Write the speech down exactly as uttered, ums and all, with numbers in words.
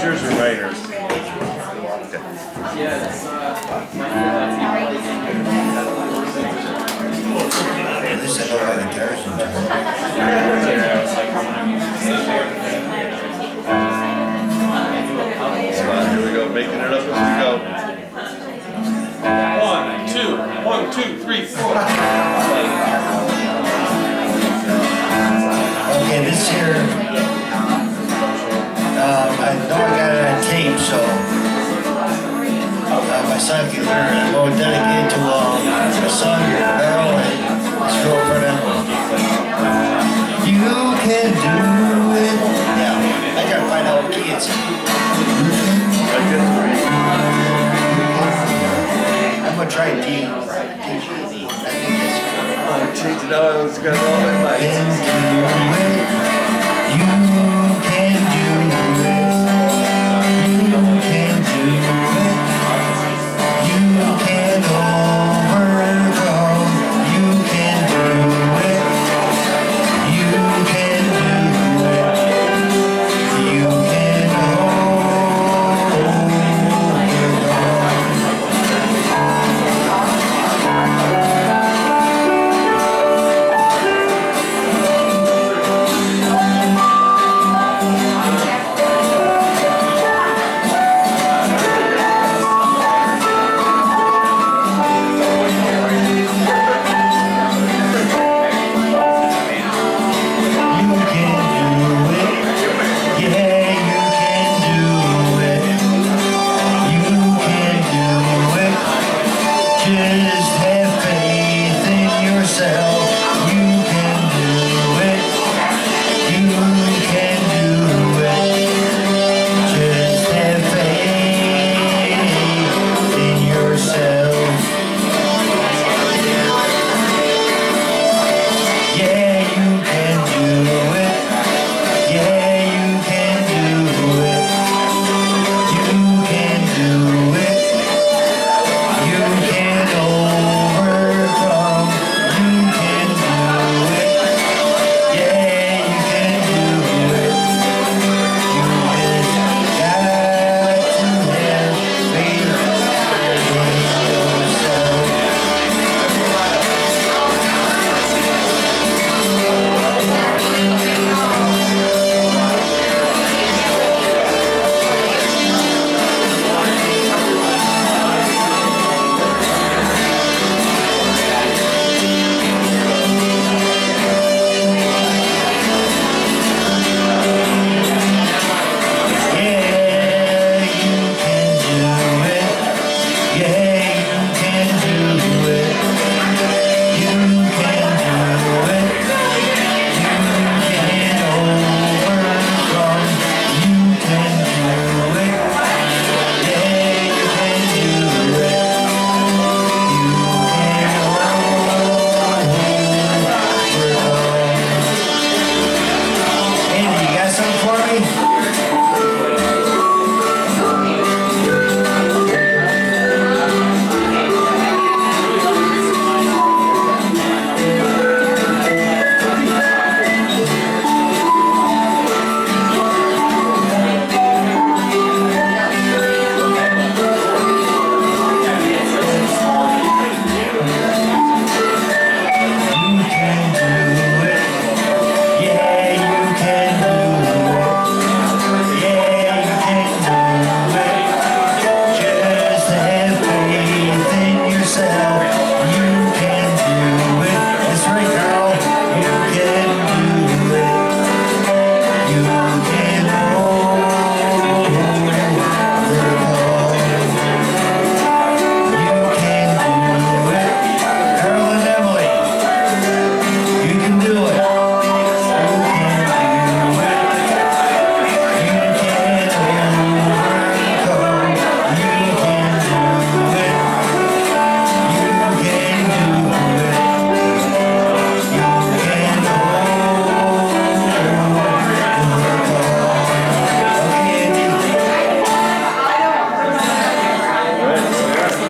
teachers or writers? At least I know how the guitars are doing. Here we go, making it up as we go. One, two, one, two, three, four. Okay, this here, um, I know I got it on tape, so uh, my son can learn. I'm going to dedicate it to uh, my son, Earl, and his girlfriend, Emily. You can do it. Yeah, I got to find out what key it's in. I'm going to try D. D, G, D. I think that's good. Oh, change it out. I was going to all my lights.